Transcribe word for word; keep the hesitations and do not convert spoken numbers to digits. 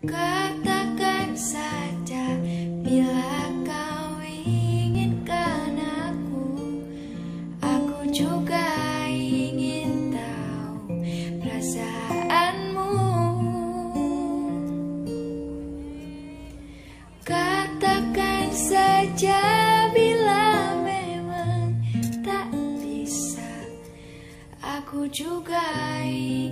Katakan saja bila kau inginkan aku. Aku juga ingin tahu perasaanmu. Katakan saja bila memang tak bisa. Aku juga ingin